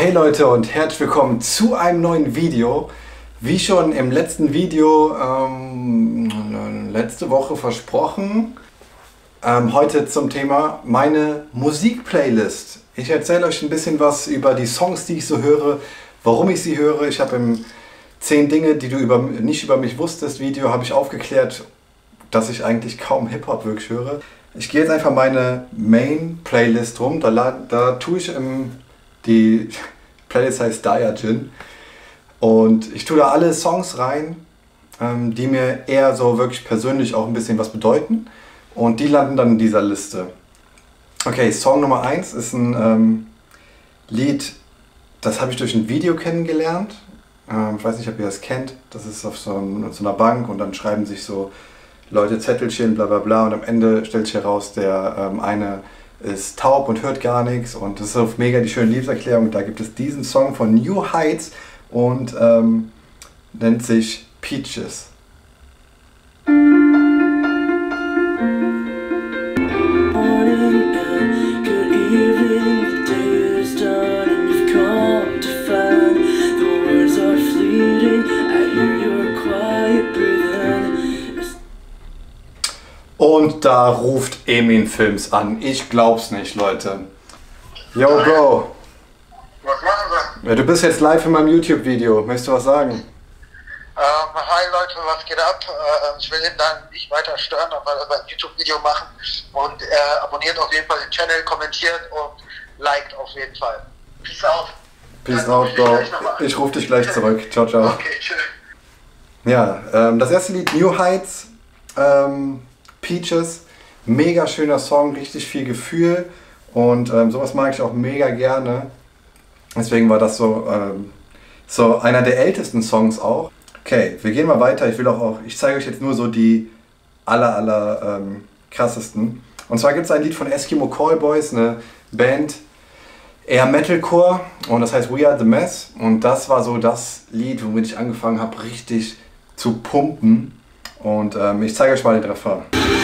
Hey Leute und herzlich willkommen zu einem neuen Video. Wie schon im letzten Video letzte Woche versprochen, heute zum Thema meine Musikplaylist. Ich erzähle euch ein bisschen was über die Songs, die ich so höre, warum ich sie höre. Ich habe im 10 Dinge, die du nicht über mich wusstest Video, habe ich aufgeklärt, dass ich eigentlich kaum Hip-Hop wirklich höre. Ich gehe jetzt einfach meine Main-Playlist rum. Da tue ich die Playlist heißt Diogen und ich tue da alle Songs rein, die mir eher so wirklich persönlich auch ein bisschen was bedeuten, und die landen dann in dieser Liste. Okay, Song Nummer 1 ist ein Lied, das habe ich durch ein Video kennengelernt. Ich weiß nicht, ob ihr das kennt. Das ist auf so einer Bank und dann schreiben sich so Leute Zettelchen, bla bla bla, und am Ende stellt sich heraus, der eine ist taub und hört gar nichts, und das ist auf mega die schöne Liebeserklärung. Da gibt es diesen Song von New Heights und nennt sich Peaches. Und da ruft Emin Films an. Ich glaub's nicht, Leute. Yo, Bro. Was machen Sie? Ja, du bist jetzt live in meinem YouTube-Video. Möchtest du was sagen? Hi Leute, was geht ab? Ich will ihn dann nicht weiter stören, aber ein YouTube-Video machen. Und abonniert auf jeden Fall den Channel, kommentiert und liked auf jeden Fall. Peace out. Peace out, Bro. Ich rufe dich gleich zurück. Ciao, ciao. Okay, tschüss. Ja, das erste Lied, New Heights, Peaches. Mega schöner Song, richtig viel Gefühl, und sowas mag ich auch mega gerne. Deswegen war das so einer der ältesten Songs auch. Okay, wir gehen mal weiter. Ich zeige euch jetzt nur so die aller krassesten. Und zwar gibt es ein Lied von Eskimo Callboys, eine Band, eher Metalcore, und das heißt We Are The Mess. Und das war so das Lied, womit ich angefangen habe, richtig zu pumpen. Und ich zeige euch mal den Refrain.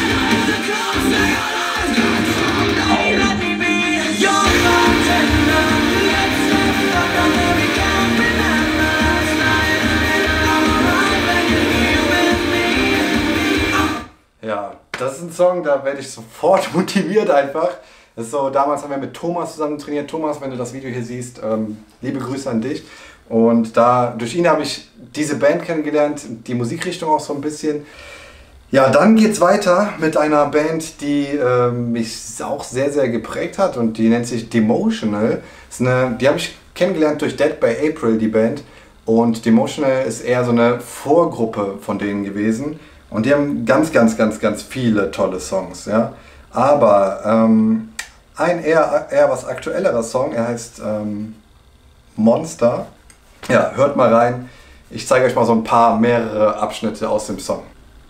Ja, das ist ein Song, da werde ich sofort motiviert einfach. Das ist so, damals haben wir mit Thomas zusammen trainiert. Thomas, wenn du das Video hier siehst, liebe Grüße an dich. Und durch ihn habe ich diese Band kennengelernt, die Musikrichtung auch so ein bisschen. Ja, dann geht's weiter mit einer Band, die mich auch sehr, sehr geprägt hat, und die nennt sich Demotional. Die habe ich kennengelernt durch Dead by April, die Band. Und Demotional ist eher so eine Vorgruppe von denen gewesen. Und die haben ganz viele tolle Songs. Ja? Aber ein eher was aktuellerer Song, er heißt Monster. Ja, hört mal rein. Ich zeige euch mal so mehrere Abschnitte aus dem Song.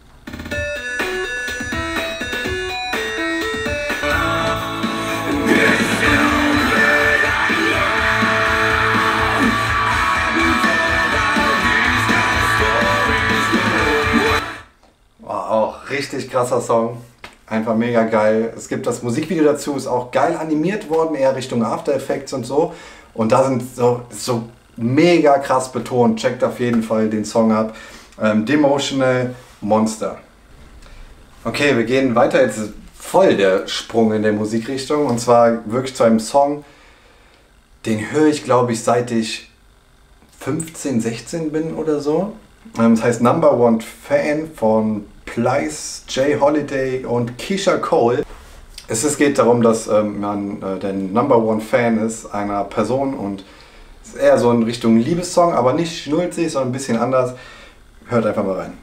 Auch richtig krasser Song, einfach mega geil. Es gibt das Musikvideo dazu, ist auch geil animiert worden, eher Richtung After Effects und so. Und da sind so mega krass betont. Checkt auf jeden Fall den Song ab. Demotional, Monster. Okay, wir gehen weiter. Jetzt ist voll der Sprung in der Musikrichtung, und zwar wirklich zu einem Song, den höre ich, glaube ich, seit ich 15, 16 bin oder so. Das heißt Number One Fan von Plies, Jay Holiday und Keisha Cole. Es geht darum, dass man der Number One Fan ist einer Person, und es ist eher so in Richtung Liebessong, aber nicht schnulzig, sondern ein bisschen anders. Hört einfach mal rein.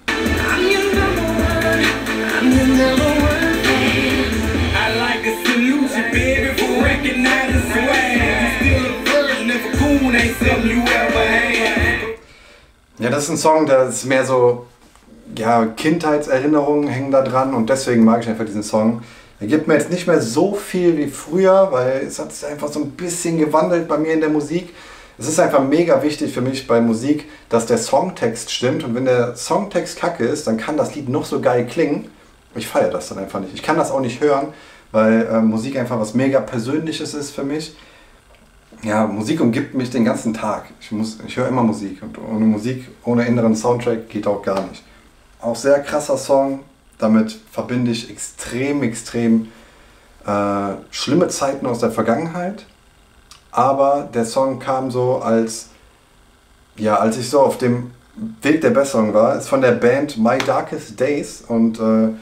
Ja, das ist ein Song, der ist mehr so, ja, Kindheitserinnerungen hängen da dran, und deswegen mag ich einfach diesen Song. Er gibt mir jetzt nicht mehr so viel wie früher, weil es hat sich einfach so ein bisschen gewandelt bei mir in der Musik. Es ist einfach mega wichtig für mich bei Musik, dass der Songtext stimmt, und wenn der Songtext kacke ist, dann kann das Lied noch so geil klingen. Ich feiere das dann einfach nicht. Ich kann das auch nicht hören, weil Musik einfach was mega Persönliches ist für mich. ja, Musik umgibt mich den ganzen Tag. Ich höre immer Musik und ohne Musik, ohne inneren Soundtrack geht auch gar nicht. Auch sehr krasser Song, damit verbinde ich extrem schlimme Zeiten aus der Vergangenheit. Aber der Song kam so als ich so auf dem Weg der Besserung war, ist von der Band My Darkest Days und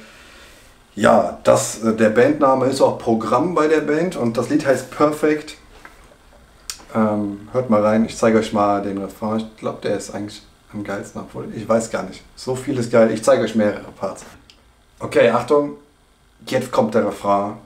der Bandname ist auch Programm bei der Band und das Lied heißt Perfect. Hört mal rein, ich zeige euch mal den Refrain. Ich glaube, der ist eigentlich am geilsten, obwohl ich weiß gar nicht. So viel ist geil, ich zeige euch mehrere Parts. Okay, Achtung, jetzt kommt der Refrain.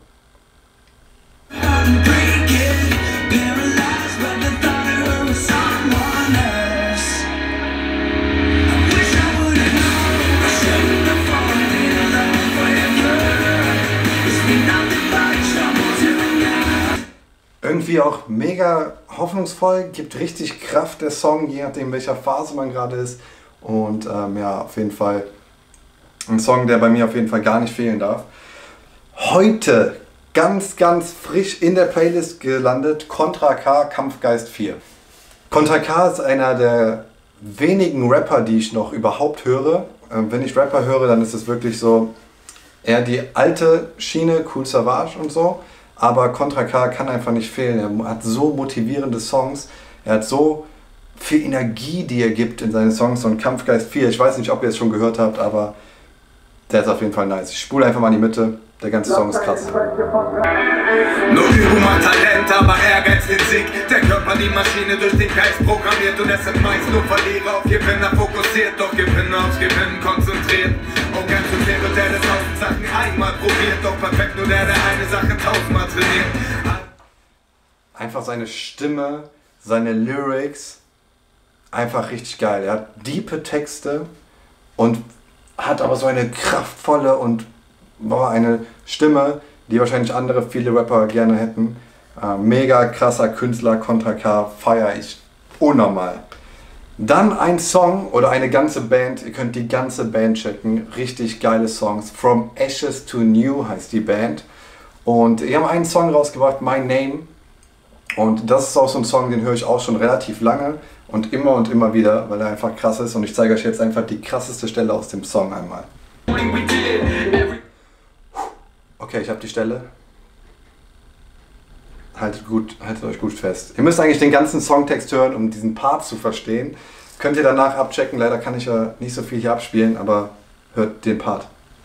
Irgendwie auch mega hoffnungsvoll, gibt richtig Kraft der Song, je nachdem welcher Phase man gerade ist. Und auf jeden Fall ein Song, der bei mir auf jeden Fall gar nicht fehlen darf. Heute ganz frisch in der Playlist gelandet, Contra K, Kampfgeist 4. Contra K ist einer der wenigen Rapper, die ich noch überhaupt höre. Wenn ich Rapper höre, dann ist es wirklich so eher die alte Schiene, Kool Savas und so. Aber Contra K kann einfach nicht fehlen. Er hat so motivierende Songs, er hat so viel Energie, die er gibt in seine Songs. Und Kampfgeist 4, ich weiß nicht, ob ihr es schon gehört habt, aber der ist auf jeden Fall nice. Ich spule einfach mal in die Mitte, der ganze Song ist krass. Nur Übung macht Talent, aber Ehrgeiz den Sieg. Der Körper die Maschine durch den Geist programmiert und es sind meist nur Verlierer auf Gewinner fokussiert, doch Gewinner aufs Gewinnen konzentriert. Und ganz so sehr wird der 1000 Sachen einmal probiert, doch perfekt nur der eine Sache 1000-mal trainiert. Einfach seine Stimme, seine Lyrics, einfach richtig geil. Er hat diepe Texte und hat aber so eine kraftvolle und eine Stimme, die wahrscheinlich viele Rapper gerne hätten. Mega krasser Künstler, Contra K, feiere ich unnormal. Dann ein Song oder eine ganze Band, ihr könnt die ganze Band checken, richtig geile Songs. From Ashes to New heißt die Band. Und die haben einen Song rausgebracht, My Name. Und das ist auch so ein Song, den höre ich auch schon relativ lange und immer wieder, weil er einfach krass ist. Und ich zeige euch jetzt einfach die krasseste Stelle aus dem Song einmal. Okay, ich habe die Stelle. Haltet euch gut fest. Ihr müsst eigentlich den ganzen Songtext hören, um diesen Part zu verstehen. Könnt ihr danach abchecken. Leider kann ich ja nicht so viel hier abspielen, aber hört den Part.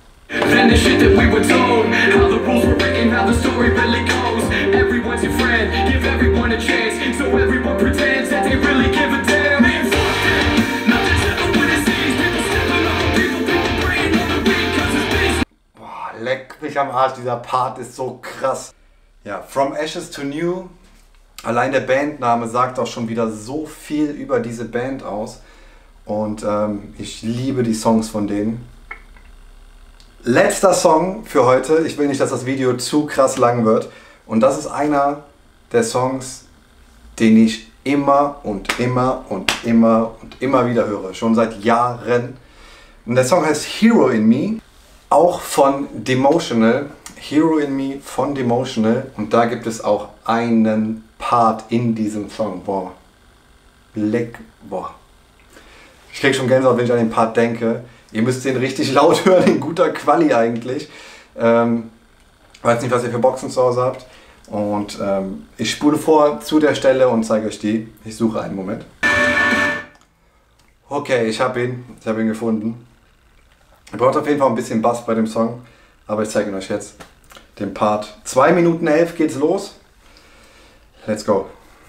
Leck mich am Arsch, dieser Part ist so krass. Ja, From Ashes to New, allein der Bandname sagt auch schon wieder so viel über diese Band aus. Und ich liebe die Songs von denen. Letzter Song für heute, ich will nicht, dass das Video zu krass lang wird. Und das ist einer der Songs, den ich immer wieder höre, schon seit Jahren. Und der Song heißt Hero in Me. Auch von Demotional, Hero in Me von Demotional, und da gibt es auch einen Part in diesem Song. Boah. Ich krieg schon Gänsehaut, wenn ich an den Part denke. Ihr müsst den richtig laut hören, in guter Quali eigentlich. Weiß nicht, was ihr für Boxen zu Hause habt. Und ich spule vor zu der Stelle und zeige euch die. Ich suche einen Moment. Okay, ich habe ihn gefunden. Ihr braucht auf jeden Fall ein bisschen Bass bei dem Song, aber ich zeige ihn euch jetzt. Den Part. 2 Minuten 11 geht's los. Let's go.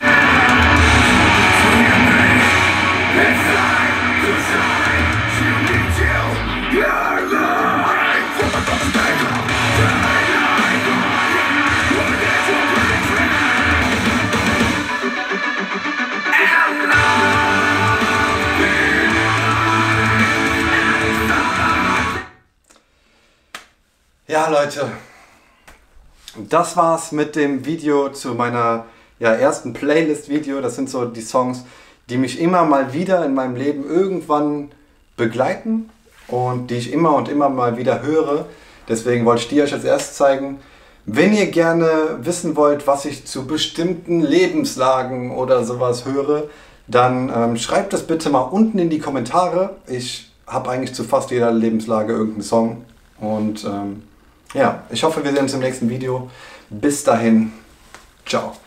Ja, Leute, das war's mit dem Video zu meiner ersten Playlist-Video. Das sind so die Songs, die mich immer mal wieder in meinem Leben irgendwann begleiten und die ich immer mal wieder höre. Deswegen wollte ich die euch als erstes zeigen. Wenn ihr gerne wissen wollt, was ich zu bestimmten Lebenslagen oder sowas höre, dann schreibt das bitte mal unten in die Kommentare. Ich habe eigentlich zu fast jeder Lebenslage irgendeinen Song. Und ja, ich hoffe, wir sehen uns im nächsten Video. Bis dahin, ciao.